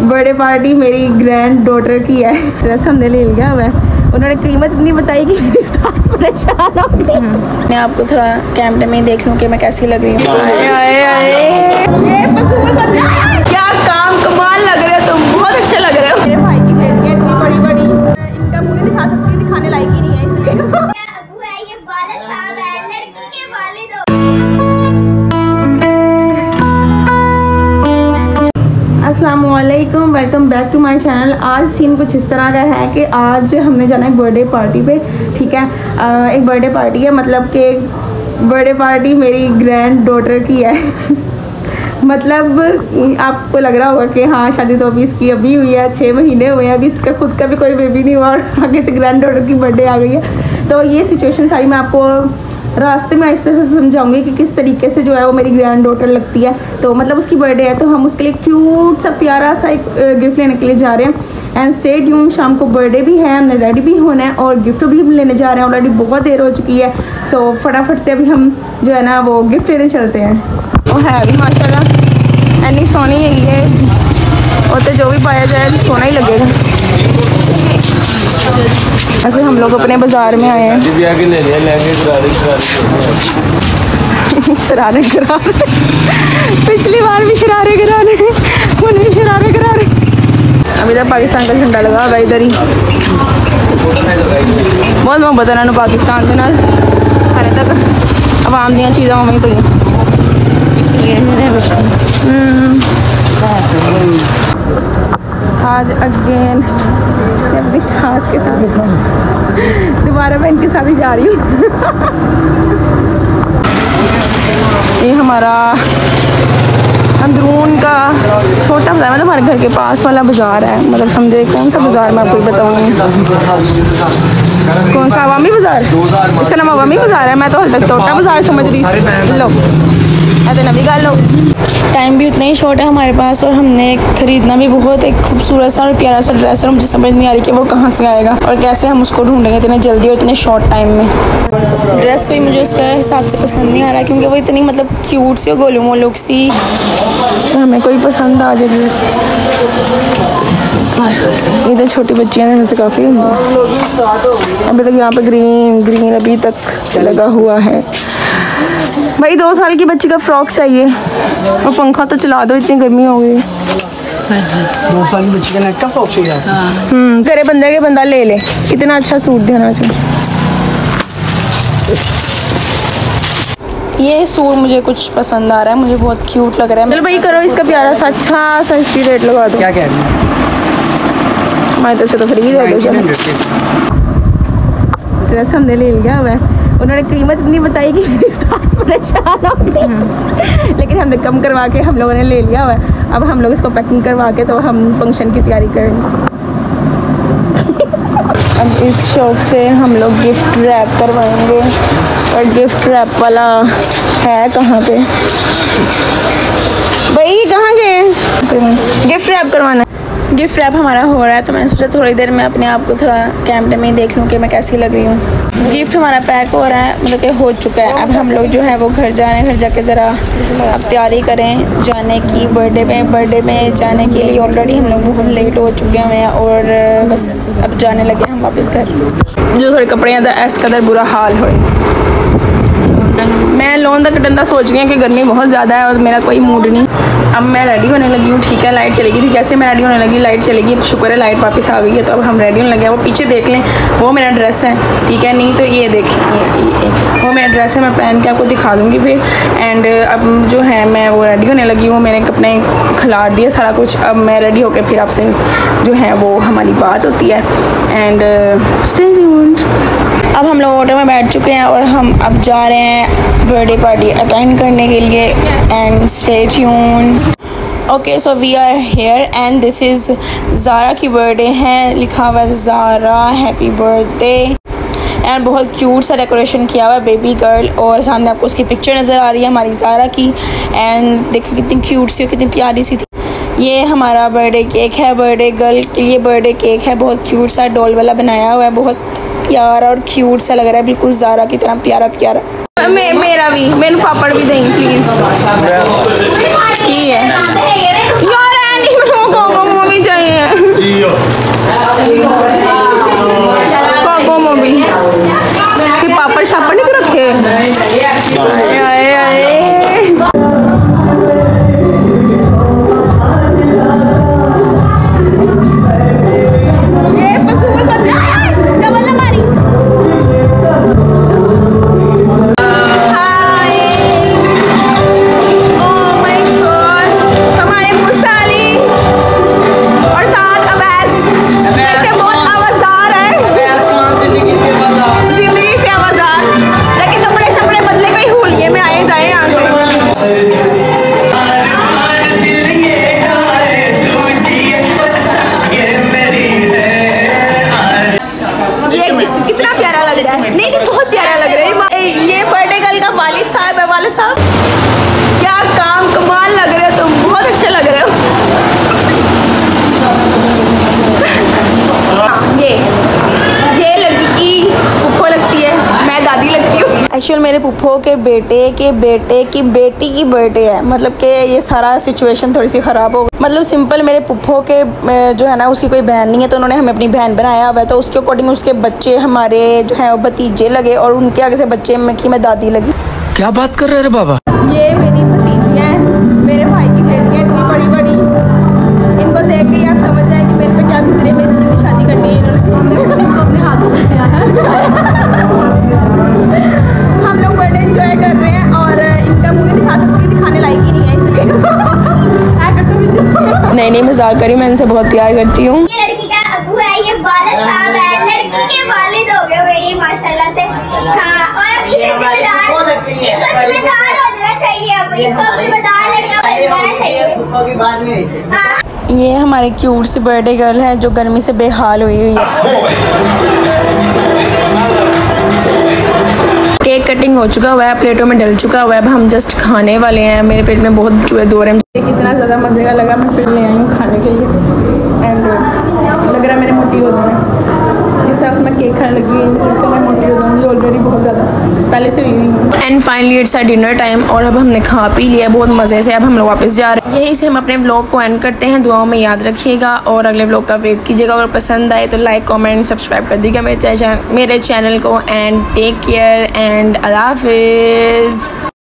Birthday party मेरी granddaughter की है। ड्रेस हमने ले लिया हुआ है, उन्होंने कीमत इतनी बताई कि मेरी सास परेशान हो गई। मैं आपको थोड़ा कैमरे में देख लूँ कि मैं कैसी लग रही हूँ। क्या काम कमाल लग रहे हो तुम, बहुत अच्छे लग रहे हो। मेरे भाई की बेटी है इतनी बड़ी बड़ी, इनका मुँह नहीं दिखा सकती, दिखाने लायक ही नहीं है इसलिए। अस्सलामुअलैकुम, welcome back to my channel. आज सीन कुछ इस तरह का है कि आज हमने जाना है बर्थडे पार्टी पे। ठीक है, एक बर्थडे पार्टी है, मतलब कि बर्थडे पार्टी मेरी ग्रैंड डॉटर की है। मतलब आपको लग रहा होगा कि हाँ शादी तो अभी इसकी अभी हुई है, 6 महीने हुए हैं, अभी इसका खुद का भी कोई बेबी नहीं हुआ और आगे से ग्रैंड डॉटर की बर्थडे आ गई है। तो ये सिचुएशन सारी मैं आपको रास्ते में आहिस्ते से समझाऊंगी कि किस तरीके से जो है वो मेरी ग्रैंड डॉटर लगती है। तो मतलब उसकी बर्थडे है तो हम उसके लिए क्यूट सा प्यारा सा एक गिफ्ट लेने के लिए जा रहे हैं। एंड स्टे ट्यून्ड, शाम को बर्थडे भी है, हमने रेडी भी होना है और गिफ्ट भी हम लेने जा रहे हैं। ऑलरेडी बहुत देर हो चुकी है, सो फटाफट से अभी हम जो है ना वो गिफ्ट लेने चलते हैं। वो है अभी माशाल्लाह एनी सोनी है ये, और तो जो भी पाया जाए सोना ही लगेगा। ऐसे हम लोग अपने बाजार में आए हैं। शरारे करा पिछली बार भी शरारे करा रहे, भी शरारे करा रहे। अभी तक पाकिस्तान का झंडा लगा हुआ इधर ही। बहुत मोहब्बत है ना पाकिस्तान के नाल, हाले तक आवाम दी चीज़ां उवें पई। आज अगेन अपनी सास के साथ दोबारा मैं इनके साथ ही जा रही हूँ। ये हमारा अंदरून का छोटा बाजार, मतलब हमारे घर के पास वाला बाजार है। मतलब समझे कौन सा बाजार मैं आपको बताऊँगी, कौन सा अवामी बाजार, इसका नाम अवामी बाजार है। मैं तो हल तक छोटा बाजार समझ रही। लो ऐसे नबी गल लो। टाइम भी उतना ही शॉर्ट है हमारे पास और हमने खरीदना भी बहुत एक खूबसूरत सा और प्यारा सा ड्रेस, और मुझे समझ नहीं आ रही कि वो कहाँ से आएगा और कैसे हम उसको ढूंढेंगे इतने जल्दी और इतने शॉर्ट टाइम में। ड्रेस कोई मुझे उसका हिसाब से पसंद नहीं आ रहा क्योंकि वो इतनी मतलब क्यूट सी और गोलू मोलू सी, तो हमें कोई पसंद आ जाए ड्रेस। इधर छोटी बच्चियाँ हैं से काफ़ी अभी तक यहाँ पे ग्रीन अभी तक लगा हुआ है। भाई 2 साल की बच्ची का फ्रॉक चाहिए और पंखा तो चला दो, इतनी गर्मी हो गई। 2 साल की बच्ची का नेट का फ्रॉक चाहिए। तेरे बंदे के बंदा ले ले, इतना अच्छा सूट देना चाहिए। ये सूट मुझे कुछ पसंद आ रहा है, मुझे बहुत क्यूट लग रहा है। चलो भाई करो इसका प्यारा सा अच्छा सा इसकी रेट लगा दो। क्या कह रही है? हमारी तरफ से तो फ्री दे दो। ड्रेस हमने ले लिया हुआ है, उन्होंने कीमत इतनी बताई कि मेरी सास परेशान हो गई, लेकिन हमने कम करवा के हम लोगों ने ले लिया हुआ है। अब हम लोग इसको पैकिंग करवा के तो हम फंक्शन की तैयारी करेंगे। अब इस शॉप से हम लोग गिफ्ट रैप करवाएंगे, और गिफ्ट रैप वाला है कहाँ पे भाई, कहाँ गए गिफ्ट रैप करवाना? गिफ्ट रैप हमारा हो रहा है तो मैंने सोचा थोड़ी देर में अपने आप को थोड़ा कैमरे में ही देख लूँ कि मैं कैसी लग रही हूँ। गिफ्ट हमारा पैक हो रहा है, मतलब कि हो चुका है। अब हम लोग जो है वो घर जाके ज़रा अब तैयारी करें जाने की। बर्थडे में जाने के लिए ऑलरेडी हम लोग बहुत लेट हो चुके हैं और बस अब जाने लगे हम वापस घर। जो थोड़े कपड़े हैं ऐस कदर बुरा हाल हो। मैं लोन तक डंडा सोच रही हूँ कि गर्मी बहुत ज़्यादा है और मेरा कोई मूड नहीं। अब मैं रेडी होने लगी हूँ। ठीक है, लाइट चली गई थी, जैसे मैं रेडी होने लगी लाइट चली गई। शुक्र है लाइट वापस आ गई है, तो अब हम रेडी होने लगे हैं। वो पीछे देख लें, वो मेरा ड्रेस है। ठीक है, नहीं तो ये देखिए वो मेरा ड्रेस है, मैं पहन के आपको दिखा दूँगी फिर। एंड अब जो है मैं वो रेडी होने लगी हूँ, मैंने कपड़े खिलार दिए सारा कुछ। अब मैं रेडी होकर फिर आपसे जो है वो हमारी बात होती है। And stay tuned. अब हम लोग ऑटो में बैठ चुके हैं और हम अब जा रहे हैं बर्थडे पार्टी अटेंड करने के लिए। And stay tuned. Okay so we are here and this is Zara की बर्थडे है, लिखा हुआ है ज़ारा हैप्पी बर्थडे। एंड बहुत क्यूट सा डेकोरेशन किया हुआ है बेबी गर्ल, और सामने आपको उसकी पिक्चर नज़र आ रही है हमारी ज़ारा की। एंड देखिए कितनी क्यूट सी और कितनी प्यारी सी थी। ये हमारा बर्थडे केक है, बर्थडे गर्ल के लिए बर्थडे केक है। बहुत क्यूट सा डॉल वाला बनाया हुआ है, बहुत प्यारा और क्यूट सा लग रहा है, बिल्कुल ज़ारा की तरह प्यारा प्यारा। मेरा भी, मैंने पापड़ भी दें प्लीज़। ठीक है यार, स्पेशल मेरे पुप्पो के बेटे की बेटी की बर्थडे है, मतलब कि ये सारा सिचुएशन थोड़ी सी ख़राब हो गई। मतलब सिंपल मेरे पुप्पो के जो है ना उसकी कोई बहन नहीं है, तो उन्होंने हमें अपनी बहन बनाया हुआ है, तो उसके अकॉर्डिंग उसके बच्चे हमारे जो है भतीजे लगे और उनके आगे से बच्चे की मैं दादी लगी। क्या बात कर रहे हैं बाबा? ये मेरी भतीजियाँ हैं, मेरे भाई की बेटियाँ इतनी बड़ी बड़ी, इनको देख के आप समझ जाए कि मेरे पे क्या गुजरे, मेरी जल्दी शादी करनी है इन्होंने अपने हाथों से किया है। हम लोग बर्थडे एंजॉय कर रहे हैं और इनका मुँह नहीं दिखा सकती, दिखाने लायक ही नहीं है, इसलिए नहीं मजाक करी, मैं इनसे बहुत प्यार करती हूँ। ये लड़की का अब्बू है, ये वालिद साहब है, लड़की के वालिद हो गए हुए ये माशाल्लाह से। हाँ, और अब इसको जिम्मेदार हो जाना चाहिए, अब इसको जिम्मेदार लड़का बनना चाहिए। हाँ। ये हमारी क्यूट सी बर्थडे गर्ल है जो गर्मी से बेहाल हुई है। केक कटिंग हो चुका हुआ है, प्लेटों में डल चुका हुआ है, अब हम जस्ट खाने वाले हैं। मेरे पेट में बहुत चूहे दौड़ रहे हैं, कितना ज़्यादा मजे का लगा, मैं फिर ले आई हूँ खाने के लिए। एंड लग रहा है मैंने मोटी हो जाना, जिस तरह से मैं केक खाने लगी तो मैं मोटी हो जाऊँगी ऑलरेडी बहुत ज़्यादा, पहले से हुई। And finally it's dinner time और अब हमने खा पी लिया बहुत मज़े से, अब हम लोग वापस जा रहे हैं। यहीं से हम अपने व्लॉग को एंड करते हैं, दुआओं में याद रखिएगा और अगले व्लॉग का वेट कीजिएगा। अगर पसंद आए तो लाइक कमेंट सब्सक्राइब कर दीजिएगा मेरे चैनल को। एंड टेक केयर एंड अल्लाह हाफिज़।